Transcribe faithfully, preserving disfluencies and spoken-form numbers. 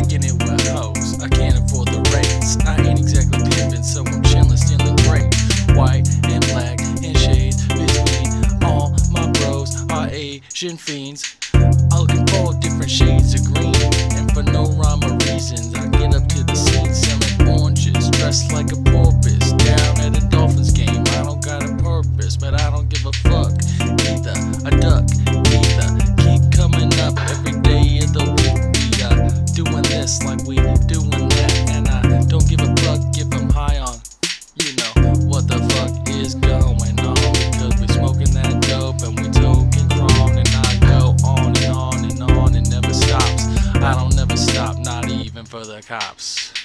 kicking it with hoes. I can't afford the rates. I ain't exactly pimping, so I'm chillin', stealing great. White and black and shades between all my bros are Asian fiends. I'm looking for different shades of green, and for no rhyme or reasons, I get up to the scene selling oranges, dressed like a porpoise down at a Dolphins game. I don't got a purpose, but I don't give a fuck either. A duck either. Keep coming up every day of the week. We uh doing this like we doing that, and I don't give a fuck if I'm high on, you know what the fuck is going on, because we smoking that dope and we toking wrong, and I go on and on and on and never stops. I don't never stop, not even for the cops.